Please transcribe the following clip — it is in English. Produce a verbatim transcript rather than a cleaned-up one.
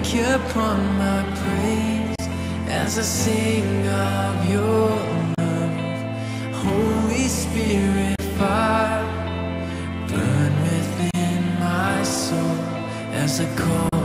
upon my praise as I sing of your love. Holy Spirit, fire, burn within my soul as I call